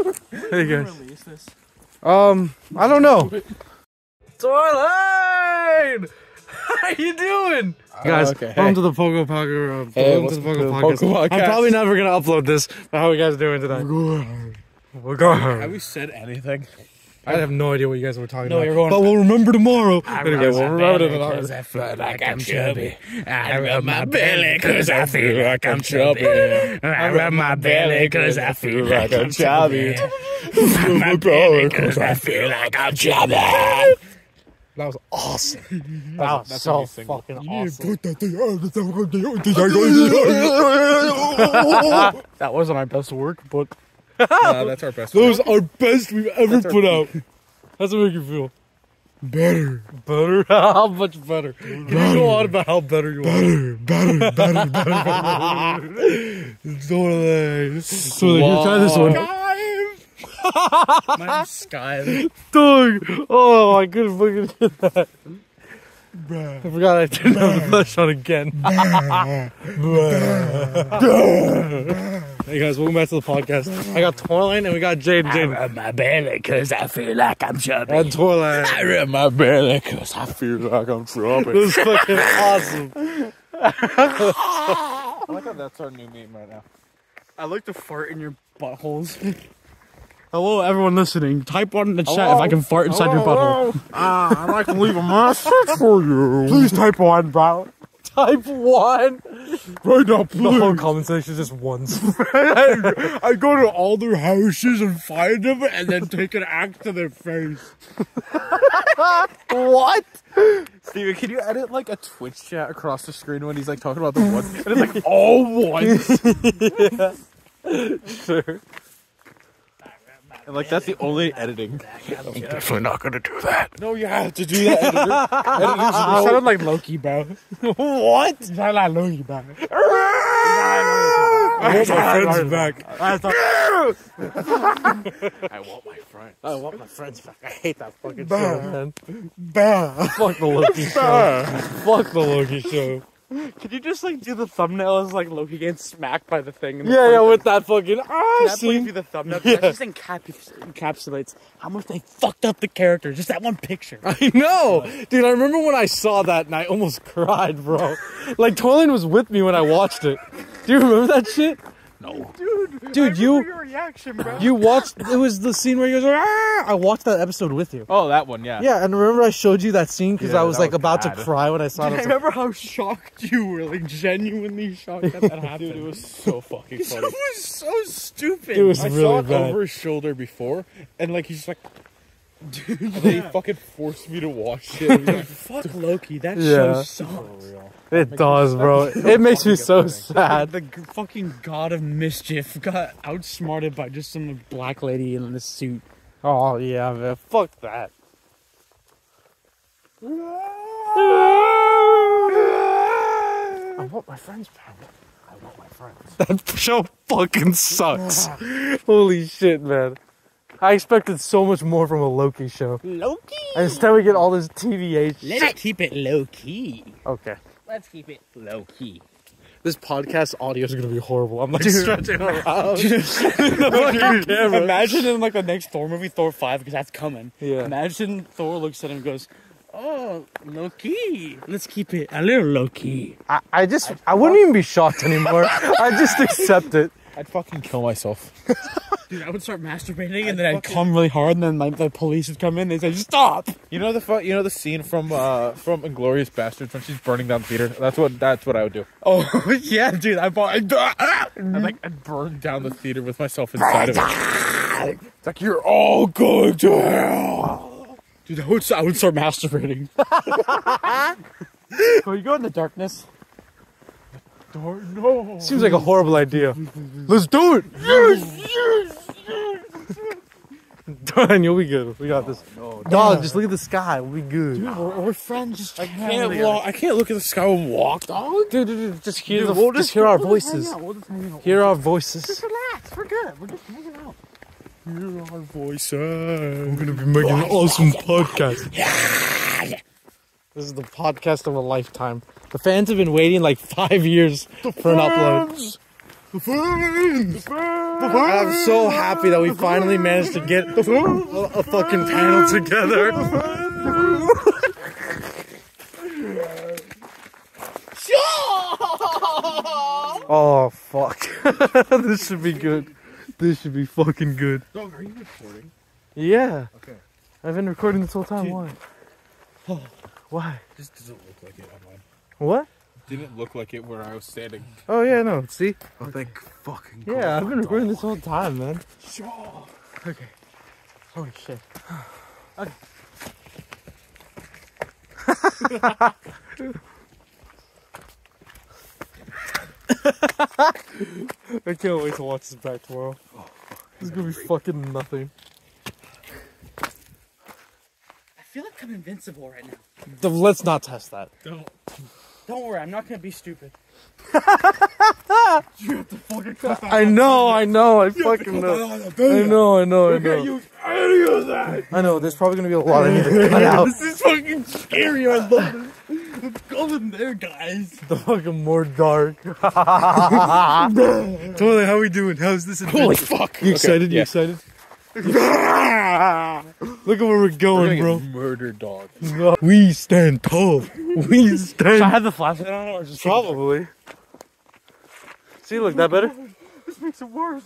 Hey guys. I don't know. Toilet! How you doing? Guys, welcome to the Pogo Podcast. I'm probably never gonna upload this, but how are you guys doing today? We're good. Have we said anything? I have no idea what you guys were talking about. You're going, but we'll remember tomorrow. Anyway, we'll remember tomorrow. I feel like I'm chubby. I rub my belly cause I feel like I'm chubby. I rub my belly cause I feel like I'm chubby. My belly cause I feel like I'm chubby. That was awesome. That was so fucking awesome. That wasn't our best work, but That's our best. that was our best we've ever put out. How's it make you feel? Better. Better? How much better? Can you go on about how better you are? Better. So you try this one. Mine's Sky. Dog! Oh, I couldn't fucking get that. I forgot I didn't have the flesh on again. Hey guys, welcome back to the podcast. I got Torline and we got Jade. I rub my belly cause I feel like I'm chubby. And Torline. I rub my belly cause I feel like I'm chubby. This is fucking awesome. I like how that's our new meme right now. I like to fart in your buttholes. Hello, everyone listening. Type one in the chat Hello? if I can fart inside your butthole. I'd like to leave a message for you. Please type one, bro. Type one. Right now, The whole comment section is just ones. I go to all their houses and find them and then take an axe to their face. What? Steven, can you edit like a Twitch chat across the screen when he's like talking about the ones? And it's like all ones. Sure. And like that's the only editing. I'm definitely not gonna do that. No, you have to do that, editor. You sounded like Loki, bro. What? You sounded like Loki, bro. I want my friends back. I want my friend. I want my friends back. I hate that fucking show, man. Fuck the Loki show. Fuck the Loki show. Could you just like do the thumbnail as like Loki getting smacked by the thing? And Yeah, with that fucking That please scene. be the thumbnail. Yeah. That just encapsulates how much they fucked up the character. Just that one picture. I know, dude. I remember when I saw that and I almost cried, bro. Like Tolan was with me when I watched it. Do you remember that shit? No. Dude, you reaction, bro. watched. It was the scene where he goes, "Ah!" I watched that episode with you. Oh, that one, yeah. Yeah, and remember I showed you that scene because Yeah, I was that like was about bad. to cry when I saw it. I I was like, remember how shocked you were, like genuinely shocked that happened. Dude, it was so fucking It funny. was so stupid. It was I really saw it bad. over his shoulder before, and like he's just like, dude, and then he fucking forced me to watch it. He's like, Fuck Loki. That Yeah. show sucks. It does, bro. It makes me so sad. The fucking god of mischief got outsmarted by just some black lady in this suit. Oh yeah, man. Fuck that. I want my friends back. I want my friends. That show fucking sucks. Holy shit, man. I expected so much more from a Loki show. Loki. And instead we get all this TVA shit. Let's keep it low key. Okay. Let's keep it low key. This podcast audio is gonna be horrible. I'm like stretching around. Camera. Imagine in like the next Thor movie, Thor 5, because that's coming. Yeah. Imagine Thor looks at him and goes, "Oh, low key. Let's keep it a little low key." I wouldn't even be shocked anymore. I just accept it. I'd fucking kill myself. Dude, I would start masturbating and then I'd come really hard, and then like the police would come in. They'd say, "Stop!" You know the scene from Inglourious Bastards when she's burning down the theater. That's what I would do. Oh yeah, dude. I'd I'd burn down the theater with myself inside of it. It's like you're all going to hell. Dude, I would start masturbating. Can we go in the darkness? No. Seems like a horrible idea. Let's do it. Done. You'll be good. We got this. Dog, just look at the sky. We'll be good. Dude, we're friends. I can't look at the sky and walk, dog. Dude, just hear Dude, just hear our voices. We'll just hang out. Hear our voices. Just relax. We're good. We're just hanging out. Hear our voices. We're gonna be making an awesome podcast. This is the podcast of a lifetime. The fans have been waiting like 5 years for an upload. The fans. I'm so happy that we finally managed to get a fucking panel together. Oh, fuck. This should be good. This should be fucking good. Dog, are you recording? Yeah. Okay. I've been recording this whole time. Dude. Why? Why? This doesn't look like it online. What? Didn't look like it where I was standing. Oh, yeah, no. See? Oh, thank fucking Yeah, God. I've been recording this whole time, man. Sure. Okay. Holy shit. Okay. I can't wait to watch this back tomorrow. This is gonna be fucking nothing. I feel like I'm invincible right now. Let's not test that. Don't worry, I'm not gonna be stupid. You have to fucking cut that. I know, I fucking know. I know. You can't use any of that. I know, there's probably gonna be a lot I need to cut out. This is fucking scary. I love this. Let's go in there, guys. The fucking more dark. Totally, how we doing? How's this adventure? Holy fuck. You excited? Okay, You excited? Look at where we're going, bro. Murder dog. No. We stand tall. We stand. Should I have the flashlight on or just Probably. See, look, that better? This makes it worse.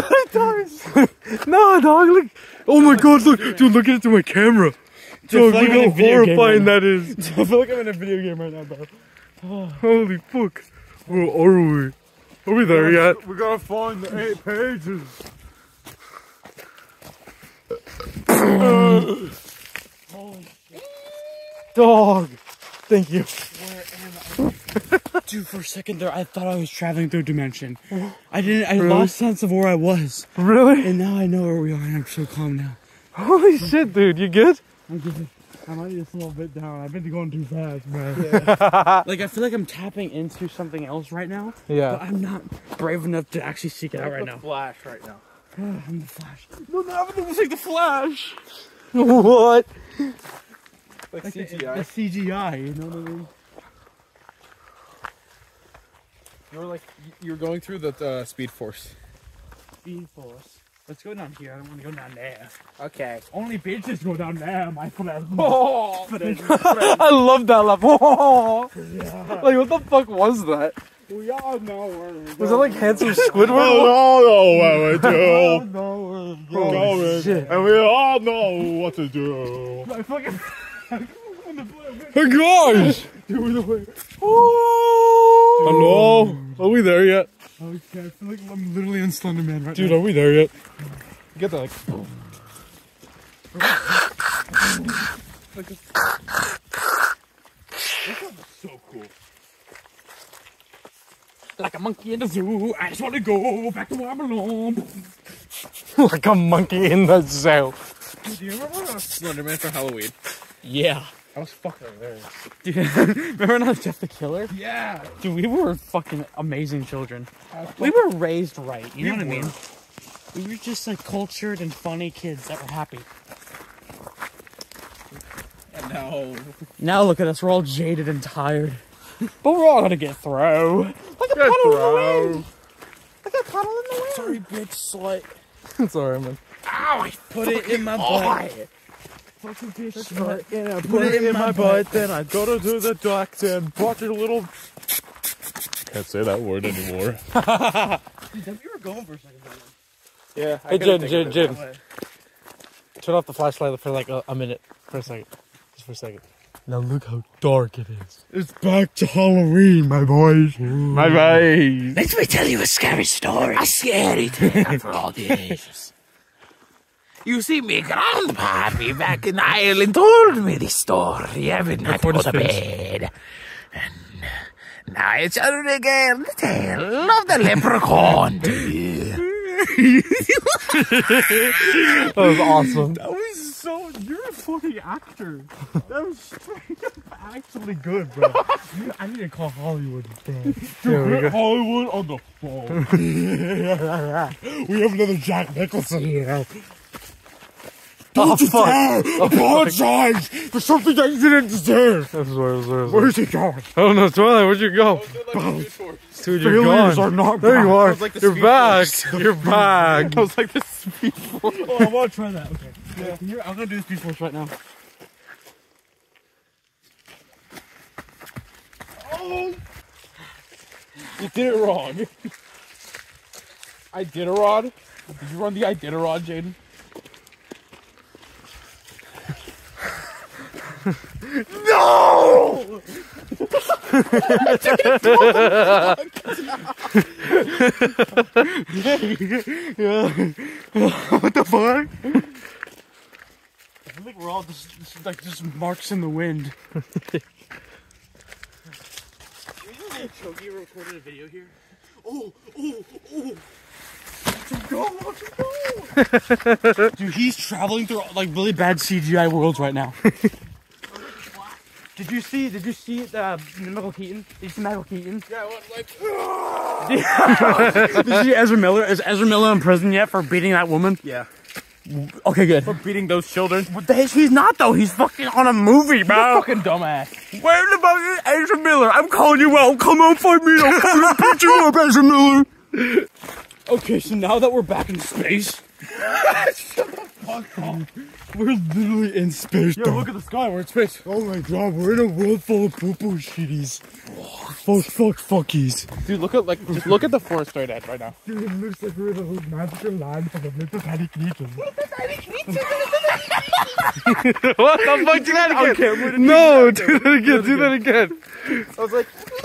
No, dog, look. Oh my god, look. Dude, look into my camera. Dog, like look I'm in a how video game horrifying right that is. I feel like I'm in a video game right now, bro. Holy fuck. Where are we? Are we there yet? We gotta find the 8 pages. Dog. Thank you. Dude, for a second there, I thought I was traveling through a dimension. I lost sense of where I was. Really? And now I know where we are, and I'm so calm now. Holy shit, dude. You good? I'm good. I might need to slow a bit down. I've been going too fast, man. Like, I feel like I'm tapping into something else right now. But Yeah. I'm not brave enough to actually seek it out right now. Flash right now. I'm the Flash. No, that was like the Flash. What? Like The CGI. CGI, you know what I mean? You're going through the Speed Force. Speed Force. Let's go down here. I don't want to go down there. Okay. Only bitches go down there, my friend. Oh. I love that laugh. Like, what the fuck was that? We all know where we're Was that like handsome Squidward? all know what we do. Holy shit. And we all know what to do. My fucking... Hey guys! Hello? Are we there yet? Okay, I feel like I'm literally on Slender Man right Dude, now. are we there yet? Get that like... So cool. Like a monkey in the zoo, I just want to go back to where I belong. like a monkey in the zoo. Do you remember Slenderman for Halloween? Yeah. I was fucking hilarious. Dude, remember when I was Jeff the Killer? Yeah. Dude, we were fucking amazing children. We were raised right, you know what I mean? We were just like cultured and funny kids that were happy. And now... Now look at us, we're all jaded and tired. But we're all gonna get through. Like a puddle in the wind. Like a puddle in the wind. Sorry, bitch slut. It's alright, man. Ow! I Put it in my butt. fucking bitch slut. Yeah, Put it in my butt. Then I go to the doctor and bought your little... Can't say that word anymore. You were going for a second. Yeah. Hey, Jim. Turn off the flashlight for like a minute. For a second. Just for a second. Now look how dark it is. It's back to Halloween, my boys. My boys. Let me tell you a scary story. A scary tale for all the ages. You see, my grandpappy back in Ireland told me this story every night before the bed. And now I tell you again the tale of the leprechaun to you. That was awesome. That was so. You're a fucking actor. That was straight up actually good, bro. I need to call Hollywood, bro. Here we go. Hollywood on the phone. We have another Jack Nicholson here. Don't you dare apologize for something that you didn't deserve. Where's he going? I don't know, Twilight, where'd you go? Dude, you're Failures gone. are not There you bad. are. like the You're Speed back. Force. You're back. I was like the Speed Force. Oh, I want to try that. Okay. Yeah. Here, I'm gonna do Speed Force right now. Oh! You did it wrong. Iditarod? Did you run the Iditarod, Jaden? No! What the fuck? I think we're all just like just marks in the wind. Chogi recorded a video here. Oh! Watch him go! Dude, he's traveling through like really bad CGI worlds right now. Did you see Michael Keaton? Did you see Michael Keaton? Yeah, like... Did you see Ezra Miller? Is Ezra Miller in prison yet for beating that woman? Yeah. Okay, good. For beating those children. He's not though. He's fucking on a movie, bro. Fucking dumbass. Where the fuck is Ezra Miller? I'm calling you out. Come on, find me. I'm coming to beat you up, Ezra Miller. Okay, so now that we're back in space, Shut the fuck up. we're literally in space. Yo, look at the sky. We're in space. Oh my god, we're in a world full of poo-poo shitties. Fuckies. Dude, look at just look at the forest right at right now. Dude, it looks like we're in a magical land full of little tiny creatures. What the fuck? Do that again. Okay, No, do that again. Do that again. I was like,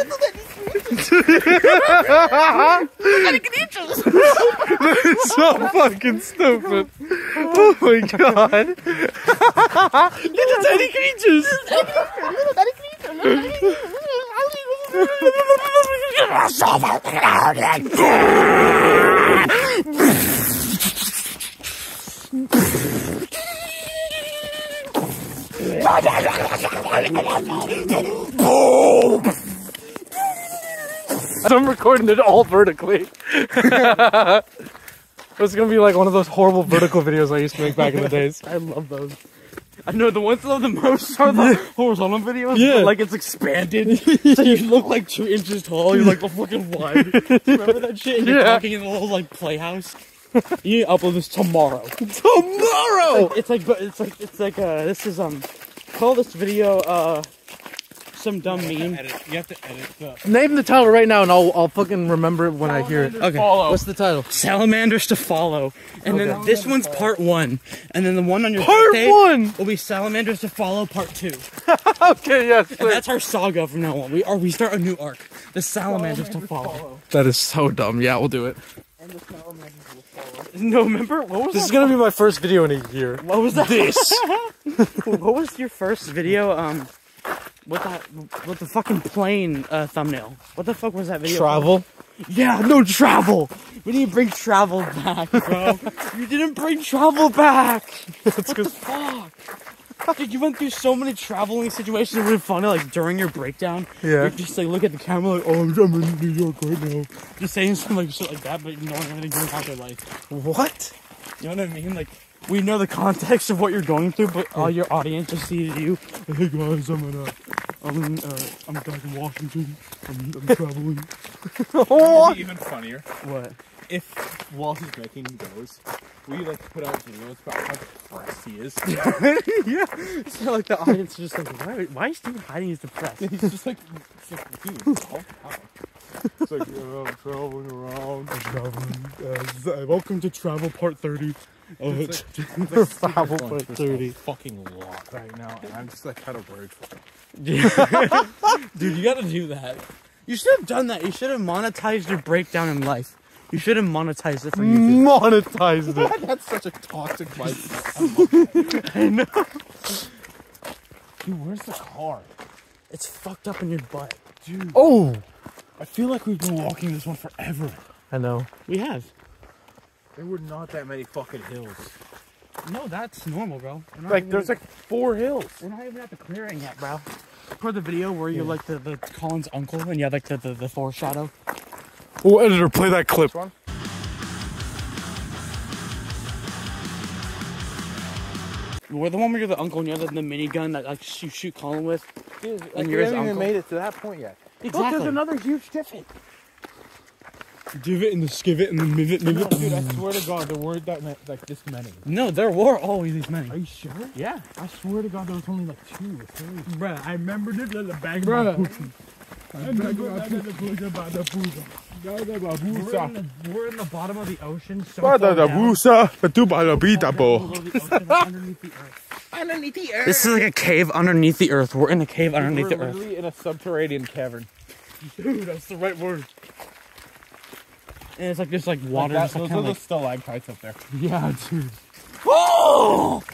It's so fucking stupid. Oh my god. little tiny creatures. I'm recording it all vertically. It's gonna be like one of those horrible vertical videos I used to make back in the days. I love those. I know the ones I love the most are the horizontal videos. Yeah. But, like it's expanded, so you look like 2 inches tall. You're like a fucking wide. Remember that shit? And you're Yeah. talking in a little like playhouse. You need to upload this tomorrow. Tomorrow! It's like this is call this video some dumb meme. you have to edit the Name the title right now and I'll fucking remember it when I hear it. Okay. follow. What's the title? Salamanders to follow, and then this one's part 1, and then the one on your Part birthday 1! will be Salamanders to follow part 2. Okay, yes. And that's our saga from now on. We start a new arc. The Salamanders to follow. That is so dumb. Yeah, we'll do it. And the Salamanders will follow. No, remember what was This is gonna be my first video in a year. What was that? This. What was your first video? With the fucking plane thumbnail. What the fuck was that video? Travel. Yeah, no travel. We need to bring travel back, bro. You didn't bring travel back. That's What the fuck? Dude, you went through so many traveling situations that were funny, like during your breakdown. Yeah. You just like look at the camera like, oh, I'm in New York right now. Just saying some like shit like that, but knowing everything going on in your life. What? You know what I mean? Like, we know the context of what you're going through, but all your audience just sees you. Hey guys, I'm back in Washington. I'm traveling. It'd be even funnier What? if while he's making those, we like put out videos about how depressed he is. Yeah. So like the audience is just like, why is Steve hiding his depressed? He's just like dude, it's like, I'm traveling around. Welcome to Travel Part 30. It's Travel going for through 30. a fucking lot right now, and I'm just like kind of worried for him. Dude, you gotta do that. You should have done that. You should have monetized your breakdown in life. You should have monetized it for YouTube. Monetized it. That's such a toxic life. I know. Dude, where's the car? It's fucked up in your butt. Dude, Oh, I feel like we've been walking this one forever. I know. We have. There were not that many fucking hills. No, that's normal, bro. Like, there's like 4 hills. We're not even at the clearing yet, bro. For the video where you're like the Colin's uncle and you have like the foreshadow. Oh, editor, play that clip. One? You're the one where you're the uncle and you're the minigun that like you shoot Colin with. Dude, And we you're his haven't even uncle. made it to that point yet. Exactly. Look, there's another huge divot. Divot and the skivet and the mivet. No, dude, I swear to God, there weren't that like this many. No, there were always these many. Are you sure? Yeah. I swear to God, there was only like 2 or 3. Bruh, I remember this little bag Bruh. We're in the bottom of the ocean. So far down. Underneath the earth. This is like a cave underneath the earth. We're in a cave underneath the We're earth. literally in a subterranean cavern. Dude, that's the right word. And it's like there's like water. Like just that, like, those are kinda the stalactites up there. yeah, dude. Oh!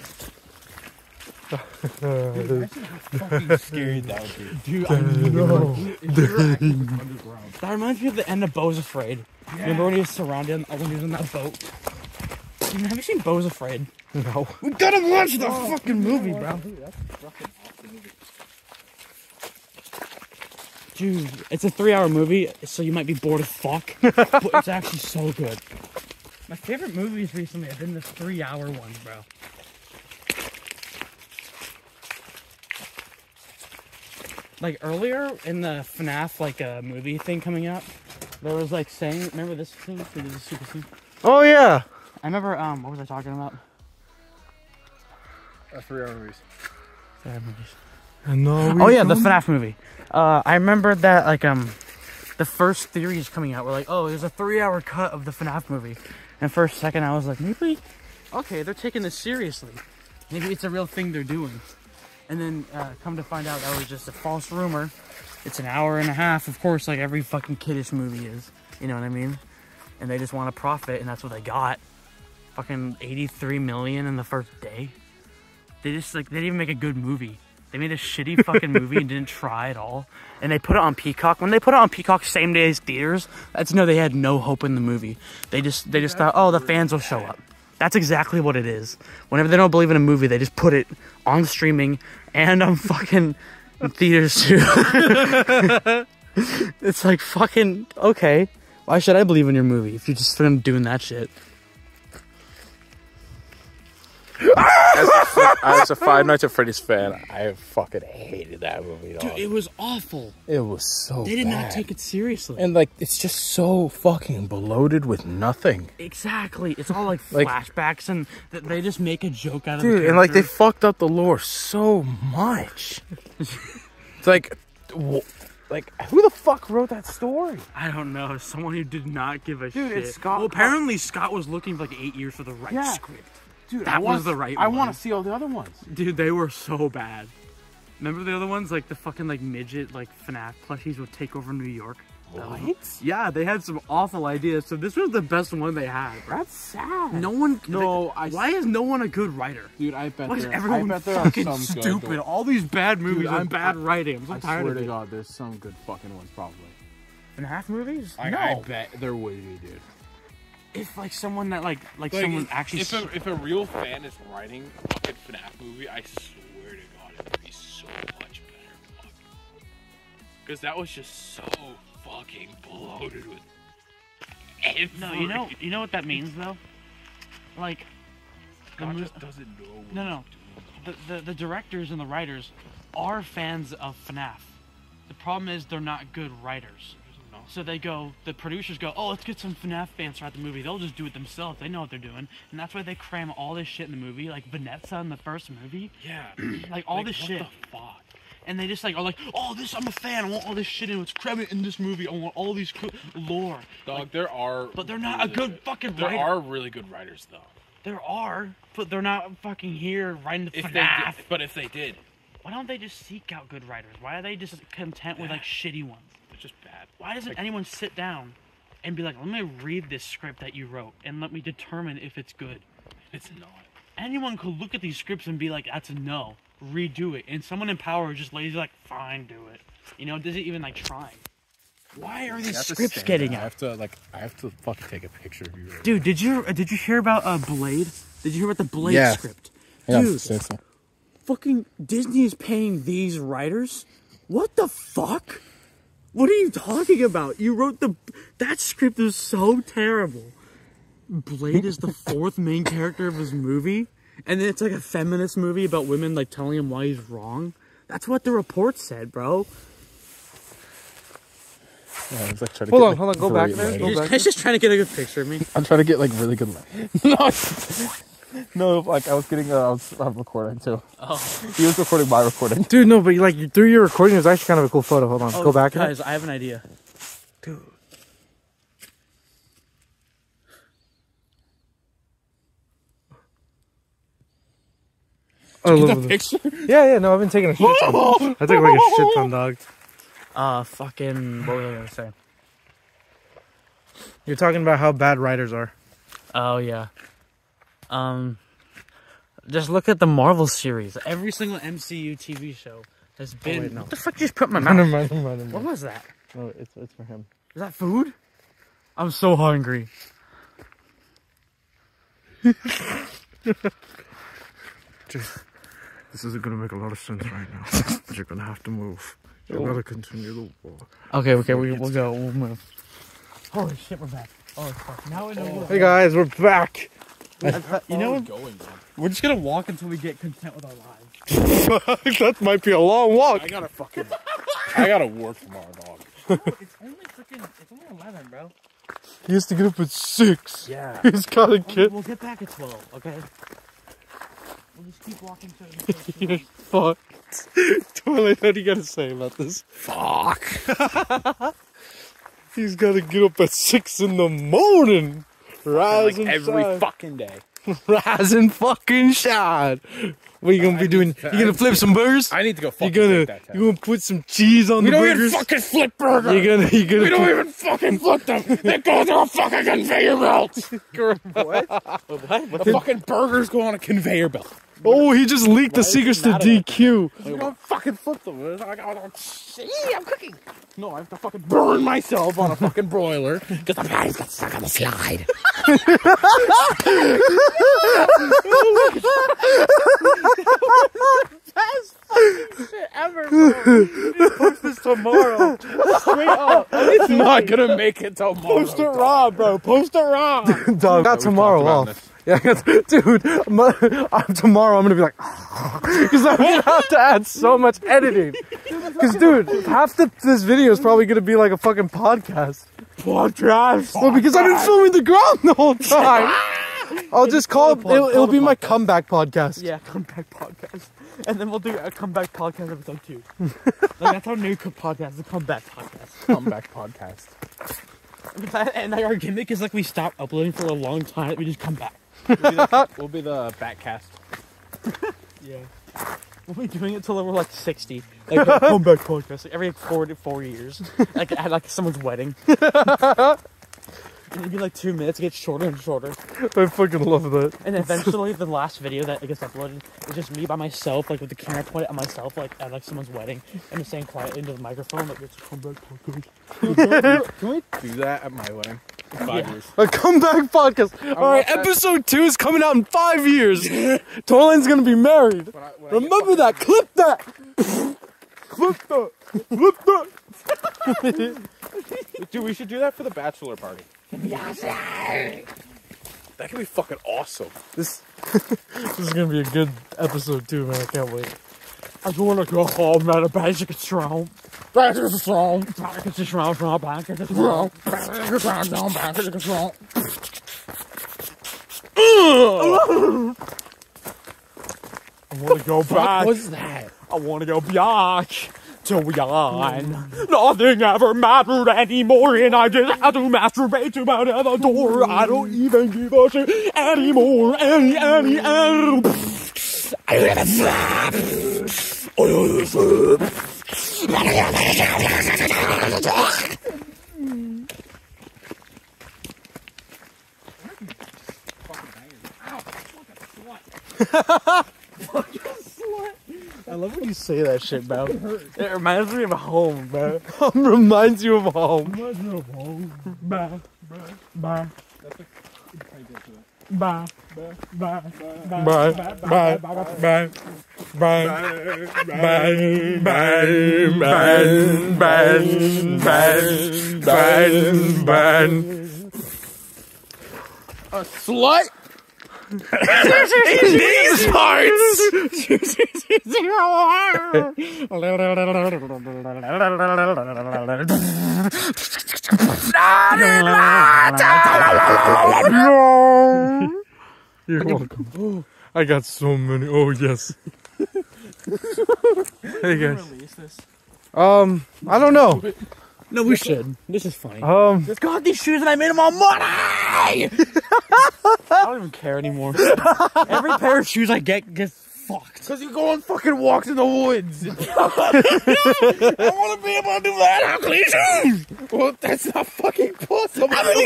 Fucking scary that would be. Dude, I know. That reminds me of the end of Beau's Afraid. Remember when he was surrounded when he was in that boat? Dude, have you seen Beau's Afraid? No. We gotta watch the fucking movie, bro. Dude, it's a 3-hour movie, so you might be bored as fuck, but it's actually so good. My favorite movies recently have been the 3-hour ones, bro. Like earlier in the FNAF movie thing coming out, there was like saying, remember this scene? This is super scene. Oh yeah. I remember what was I talking about? 3-hour movies. No. Oh yeah, the FNAF movie. I remember that the first theories coming out were like, oh, there's a 3-hour cut of the FNAF movie. And for a second I was like, maybe, okay, they're taking this seriously. Maybe it's a real thing they're doing. And then come to find out that was just a false rumor. It's an hour and a half, of course, like every fucking kiddish movie is. You know what I mean? And they just want to profit, and that's what they got. Fucking 83 million in the first day. They didn't even make a good movie. They made a shitty fucking movie and didn't try at all. And they put it on Peacock. When they put it on Peacock same day as theaters, that's they had no hope in the movie. They just thought, oh, the fans will show up. That's exactly what it is. Whenever they don't believe in a movie, they just put it on streaming and on fucking theaters too. It's like, fucking, okay. Why should I believe in your movie if you're just doing that shit? As a Five Nights at Freddy's fan, I fucking hated that movie. Dog. Dude, it was awful. It was so They did bad. not take it seriously. And like, it's just so fucking bloated with nothing. Exactly. It's all like Like- flashbacks and they just make a joke out of Dude, the and like, they characters. fucked up the lore so much. It's like, who the fuck wrote that story? I don't know. Someone who did not give a Dude, shit. it's Scott- Well, apparently Scott was looking for like 8 years for the right Yeah. script. Dude, That was the right I one. want to see all the other ones. Dude, they were so bad. Remember the other ones? Like the fucking midget FNAF plushies would take over New York. What? Yeah, they had some awful ideas. So this was the best one they had. That's sad. No one. No, why is no one a good writer? Dude, I bet Why is there. everyone I bet there are fucking some stupid? Good, All these bad movies Dude, with bad writing. I'm so I tired swear of to it. God, there's some good fucking ones probably. FNAF movies? I bet there would be, dude. If someone that like someone actually. If a real fan is writing a fucking FNAF movie, I swear to God, it would be so much better. Because that was just so fucking bloated with. No, you know what that means though. Like, God just doesn't know. no. The directors and the writers are fans of FNAF. The problem is they're not good writers. So the producers go, oh, let's get some FNAF fans throughout the movie. They'll just do it themselves. They know what they're doing. And that's why they cram all this shit in the movie. Like Vanessa in the first movie. Yeah. Like all this shit. What the fuck? And they just are like, oh, this, I'm a fan. I want all this shit in. Let's cram it in this movie. I want all these lore. Dog, there are. But they're not a good fucking There writer. are really good writers, though. There are, but they're not fucking here writing the If FNAF. but if they did, Why don't they just seek out good writers? Why are they just content with shitty ones? it's just bad. Why doesn't anyone sit down and be like, let me read this script that you wrote and let me determine if it's good? It's not. Anyone could look at these scripts and be like, that's a no, redo it. And someone in power is just lazy, like, fine, do it. Doesn't even trying. Why are these scripts getting I out? have to fucking take a picture of you. Right Dude, did you hear about Blade? Did you hear about the Blade Yeah. script? now. Dude, fucking Disney is paying these writers? What the fuck? What are you talking about? You wrote that script is so terrible. Blade is the 4th main character of his movie, and then it's like a feminist movie about women like telling him why he's wrong. That's what the report said, bro. Yeah, I was like trying to Hold on, go back there. He's just trying to get a good picture of me. I'm trying to get like really good light. No, like I was getting, I'm recording too. Oh. He was recording my recording. Dude, no, but like through your recording, it was actually kind of a cool photo. Hold on, go back. Guys, I have an idea. Dude. I love this. Picture? Yeah, no, I've been taking a shit ton. I took like a shit ton, dog. Fucking, what was I gonna say? You're talking about how bad writers are. Oh, yeah. Just look at the Marvel series. Every single MCU TV show has been... wait, no. What the fuck just put in my Never mouth? mind. What was that? No, it's for him. Is that food? I'm so hungry. This isn't gonna make a lot of sense right now. You're gonna have to move. You gotta continue the war. Okay, we'll go. We'll move. Holy shit, we're back. Oh, fuck. Now I know Hey guys, we're back. You know what? Going, man. We're just gonna walk until we get content with our lives. That might be a long walk. I gotta work tomorrow, dog. It's only 11, bro. He has to get up at 6. Yeah. He's gotta get. We'll get back at 12, okay? We'll just keep walking You're fucked. Twilight, what do you gotta say about this? Fuck. He's gotta get up at 6 in the morning. Rise Like and every shine. fucking day. Rise and fucking shine. What are you gonna be doing? You gonna flip some burgers? I need to go You fucking gonna take that test. you gonna put some cheese on We the don't burgers? even fucking flip burgers. You gonna We don't put- even fucking flip them. They go through a fucking conveyor belt. What? The fucking burgers go on a conveyor belt. Oh, he just leaked the secrets to DQ. We don't fucking flip them. See, I'm cooking. No, I have to fucking burn myself on a fucking broiler because the patties got stuck on the slide. Post this tomorrow. Straight up. It's not gonna make it tomorrow. Post it raw, bro. Post it raw. Dog, got tomorrow off. Yeah, dude, tomorrow I'm gonna be like, because I'm gonna have to add so much editing. Because, dude, half this video is probably gonna be like a fucking podcast. Well, because I've been filming the ground the whole time. I'll just call it, it'll be my comeback podcast. Yeah, comeback podcast. And then we'll do a comeback podcast episode 2. Like, that's our new podcast, the comeback podcast. Comeback podcast. And like, our gimmick is like we stop uploading for a long time, we just come back. We'll be the Batcast. Yeah. We'll be doing it till we're like 60. Like a comeback podcast. Like, every 4 years. Like at like someone's wedding. And it'd be like 2 minutes, it gets shorter and shorter. I fucking love that. And eventually the last video that gets uploaded is just me by myself, like with the camera pointed at myself, like at like someone's wedding, and just saying quietly into the microphone, like it's a comeback podcast. Can we do that at my wedding? In 5 years. A comeback podcast. Alright, episode 2 is coming out in 5 years. Torline's gonna be married. Remember that. Clip that. Clip that. Clip that. Dude, we should do that for the bachelor party. That could be fucking awesome. This is gonna be a good episode too, man. I can't wait. I don't wanna go home, man. A basic strong. Bachelor strong. Basic strong, basic strong. Bachelor strong. Bachelor strong. I wanna go back. What's that? I wanna go back to young. Nothing ever mattered anymore, and I just had to masturbate to my other door. I don't even give a shit anymore. I love when you say that shit, bro. It reminds me of home, bro. Reminds you of home. Bye. Bye. Bye. Bye. Bye. Bye. Bye. Bye. A slut? These You're welcome. I got so many. Oh yes. Hey guys. I don't know. No, we should. This is funny. Just got these shoes and I made them all money. I don't even care anymore. Every pair of shoes I get gets fucked. Because you go on fucking walks in the woods. I want to be able to do that. How clean shoes? Well, that's not fucking possible.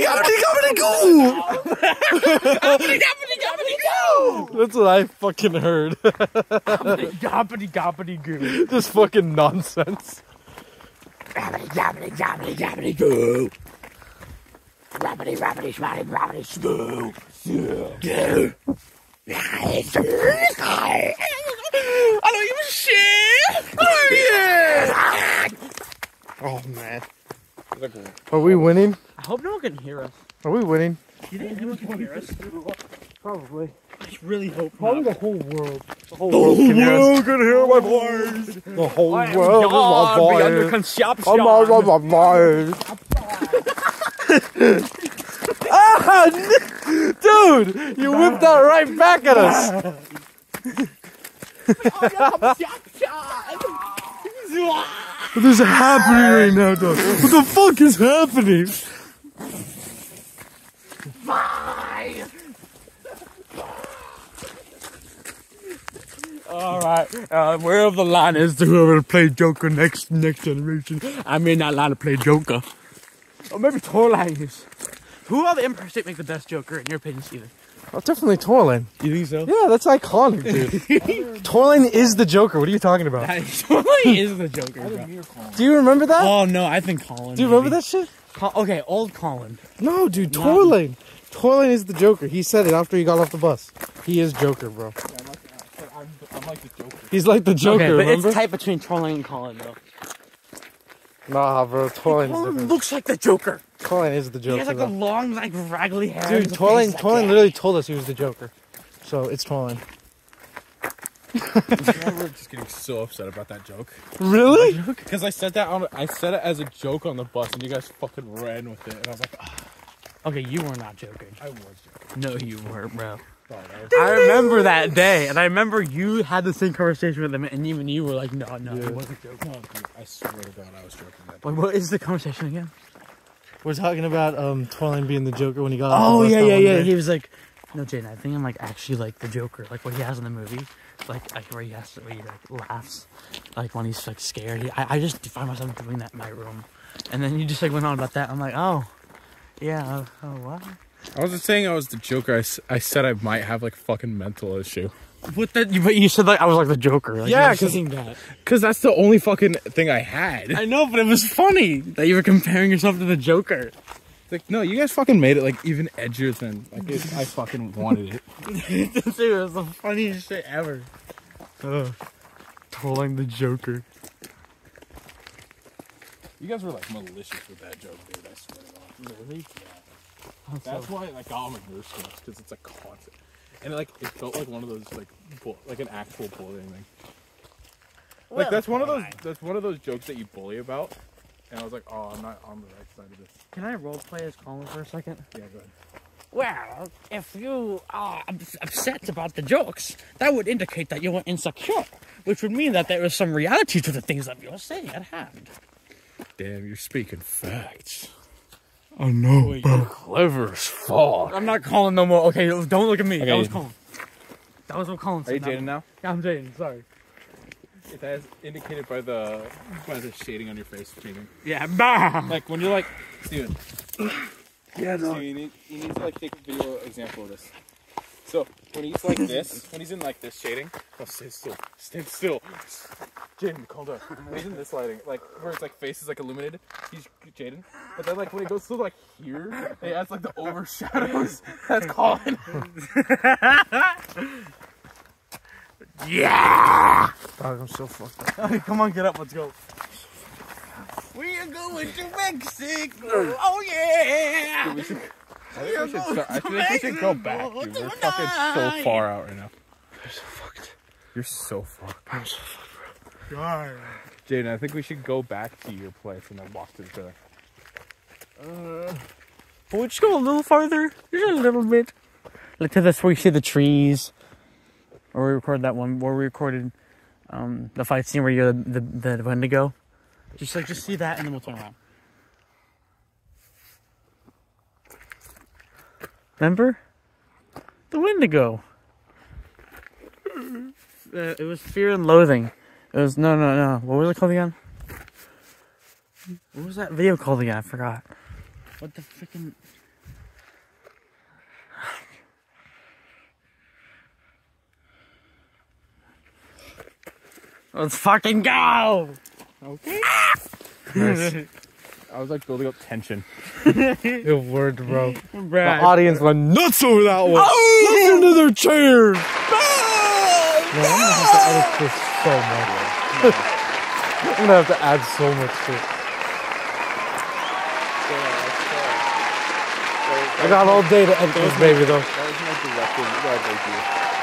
That's what I fucking heard. Gobbity goo. This fucking nonsense. Rabbity goo. Rabbity goo. I don't give a shit. Oh yeah. Oh man. Are we winning? I hope no one can hear us. Are we winning? You think anyone can hear us? Probably. I really hope Probably not. the whole world. The whole world can hear my voice. The whole world is my voice. Under consumption. I'm my voice. Ah, dude, you whipped that right back at us. What is happening right now, dog? What the fuck is happening? Alright, wherever the line is to whoever to play Joker next generation, I'm in that line to play Joker. Or maybe Torlang is. Who are the Empire State make the best Joker in your opinion, Steven? Oh, definitely Torlin. You think so? Yeah, that's iconic, dude. Torlin is the Joker. What are you talking about? Torlang is the Joker, bro. Do you remember that? Oh no, I think Colin. Do you remember that shit? Okay, old Colin. No, dude, Torlin. Torlin is the Joker. He said it after he got off the bus. He is Joker, bro. I'm like the Joker. He's like the Joker, Okay, but remember? it's tight between Torlang and Colin, though. Nah, bro, Torlin's Colin different. looks like the Joker. Torlin is the Joker, He has like the though. long, like raggly hair. Dude, Torlin literally told us he was the Joker. So, it's Torlin. We're just getting so upset about that joke. Really? Because I said it as a joke on the bus, and you guys fucking ran with it, and I was like, Okay, you were not joking. I was joking. No, you weren't, bro. Oh, I remember that day, and I remember you had the same conversation with him, and even you were like, no, it wasn't joking. no, dude, I swear to God, I was joking. That Wait, what is the conversation again? We're talking about Torlin being the Joker when he got off Oh, the bus. yeah, that yeah, one yeah. day. He was like, no, Jaden, I think I'm like actually like the Joker, like what he has in the movie, like where he has to, where he like laughs, like when he's like scared. I just find myself doing that in my room, and then you just like went on about that. I'm like, oh, yeah, oh what? I wasn't saying I was the Joker. I said I might have like fucking mental issue. What that? But you said like I was like the Joker. Like, Yeah, you were saying that. Because that's the only fucking thing I had. I know, but it was funny that you were comparing yourself to the Joker. Like, no, you guys fucking made it like even edgier than like I fucking wanted it. Dude, it was the funniest shit ever. Trolling the Joker. You guys were like malicious with that joke, dude. I swear to God. Really? Yeah. That's why I got on my nerves so much, because it's like constant. And it felt like one of those like an actual bullying thing. Like that's one of those jokes that you bully about. And I was like, oh, I'm not on the right side of this. Can I roleplay as Colin for a second? Yeah, go ahead. Well, if you are upset about the jokes, that would indicate that you were insecure, which would mean that there is some reality to the things that you're saying at hand. Damn, you're speaking facts. I know, bro. Clever as fuck. I'm not Colin no more. Okay, don't look at me. Okay. That was Colin. That was what Colin Are said. you Jaden now? Yeah, I'm Jaden. Sorry. It has indicated by the shading on your face changing. Yeah, bah. Like when you're like, Steven. Yeah, So you need to like take a video example of this. So when he's like this, when he's in like this shading, oh, stay still. Jaden, calm down. When he's in this lighting, like where his like face is like illuminated, he's Jaden. But then like when he goes to like here, it adds like the overshadows. That's Colin. Yeah. Dog, I'm so fucked up. Come on, get up. Let's go. We are going to Mexico. Oh yeah. I think we should go back, dude. We're fucking so far out right now. You're so fucked. I'm so fucked, bro. God. Jaden, I think we should go back to your place and then walk to the trailer. We'll just go a little farther. Just a little bit. Like to this where you see the trees. Or we recorded that one where we recorded the fight scene where you're the Wendigo. Just see that and then we'll turn around. Remember? The Wendigo. It was Fear and Loathing. It was no. What was it called again? What was that video called again? I forgot. What the freaking... Let's fucking go! Okay. Nice. I was like building up tension. Your word, bro. Brad. The audience went nuts over that one. Listen to their cheers. Man, I'm gonna have to edit this so much. I'm gonna have to add so much to it. I got all day to edit this baby though. That was my directing idea.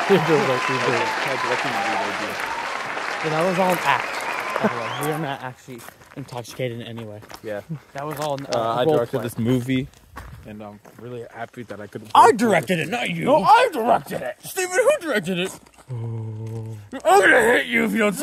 Yeah, that was all an act. By the way. We are not actually intoxicated in any way. Yeah. That was all I directed this movie, and I'm really happy that I could. I directed it, not you. No, I directed it. Steven, who directed it? I'm gonna hit you if you don't say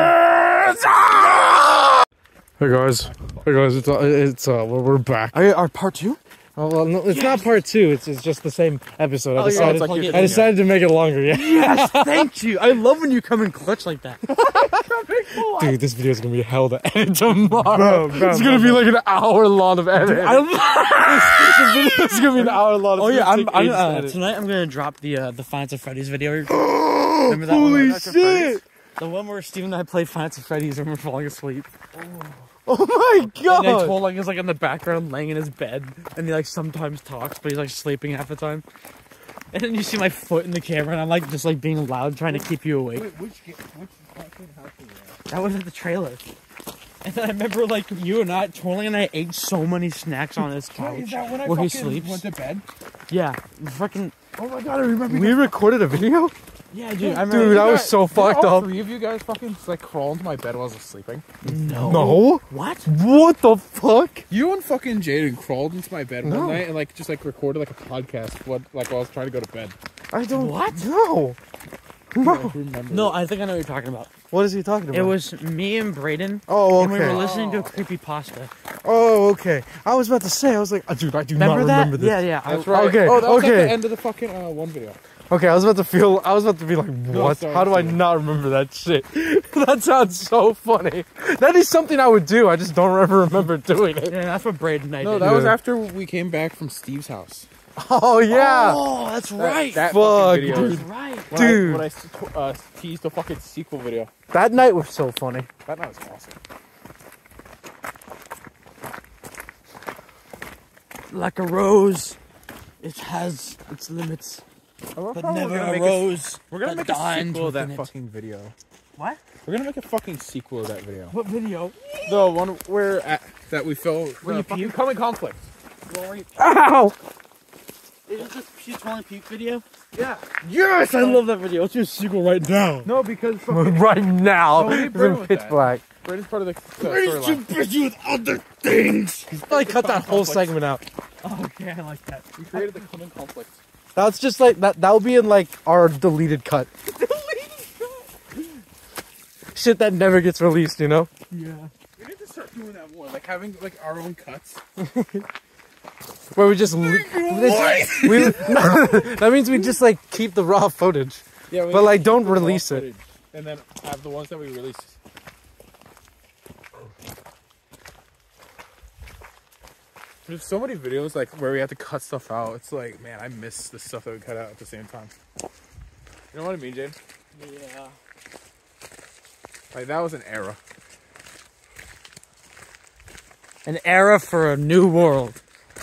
Hey guys, we're back. Our part 2? Oh, well, no, it's not part 2. It's just the same episode. I yeah, decided to make it longer. Yeah. Yes, thank you. I love when you come in clutch like that. Dude, this video is gonna be hell to edit tomorrow. It's gonna be like an hour long of edit. This video is gonna be an hour long. Oh yeah, tonight I'm gonna drop the Five Nights at Freddy's video. Remember that Holy one? shit! The one where Steven and I played Five Nights at Freddy's and we're falling asleep. Oh my god! And then Cole is like in the background laying in his bed and he like sometimes talks but he's like sleeping half the time. And then you see my foot in the camera and I'm like just like being loud trying to keep you awake. Wait, which fucking house was that? That was at the trailer. And then I remember like you and Torling and I ate so many snacks on his couch. Is that when I where he fucking sleeps. went to bed? Yeah. Fucking Oh my god, I remember. We recorded a video? yeah, dude. I remember Dude, I was so fucked all up. 3 of you guys fucking like crawl into my bed while I was sleeping. No? What? What the fuck? You and fucking Jaden crawled into my bed No. one night and like just like recorded like a podcast while I was trying to go to bed. I don't. What? No. No. Remember? No, I think I know what you're talking about. What is he talking about? It was me and Brayden. Oh, And we were okay. listening to a creepypasta. Oh, okay. I was about to say, I was like, dude, I do not Remember that? remember this. Yeah, yeah. That's right. Okay, Oh, that was at okay. the end of the fucking one video. Okay, I was about to be like, what? sorry, How do I sorry. not remember that shit? That sounds so funny. That is something I would do. I just don't ever remember doing it. Yeah, that's what Brayden and I No, did. that was Yeah. after we came back from Steve's house. Oh, yeah. Oh, that's right. That Fuck, fucking video. That's right. Dude. When I teased the fucking sequel video. That night was so funny. That night was awesome. Like a rose, it has its limits, but never a rose. We're gonna that make a dined sequel of that within it. fucking video. What? We're gonna make a fucking sequel of that video. What video? The one where that we filmed. Where you fucking puke? Come in conflict. Ow! Is it the She's Falling Puke video? Yeah. Yes, I love that video. Let's do a sequel right now. No, because fucking Right now. No, we It's burn in with pitch that. black. Brayden's part of the storyline. busy with other things. Probably cut that whole segment out. Oh, okay, I like that. We created the come in conflict. That's just like, that would be in like our deleted cut. Shit that never gets released, you know? Yeah. We need to start doing that more, like having like our own cuts. Where we just that means we just like keep the raw footage, Yeah, but like don't release it. and then have the ones that we release. There's so many videos like where we have to cut stuff out. It's like, man, I miss the stuff that we cut out at the same time. You know what I mean, Jane? Yeah. Like that was an era. An era for a new world.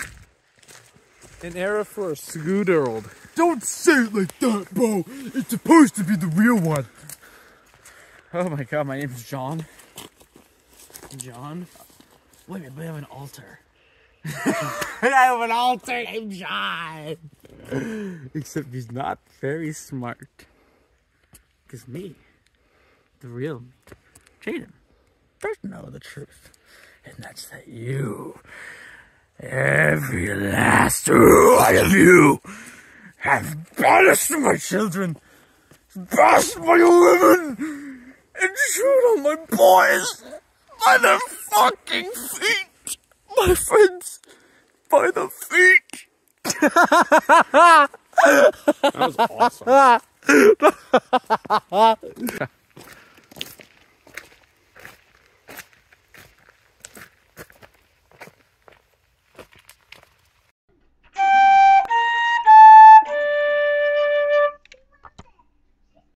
An era for a scooter old. Don't say it like that, bro. It's supposed to be the real one. Oh my god, my name's John. John? Wait a minute, we have an altar. I have an altar named John. Except he's not very smart. Because me, the real me, Jaden, does know the truth. And that's that you, every last one of you, have banished my children, bashed my women, and chewed on my boys by their fucking feet. My friends, by the feet. That was awesome.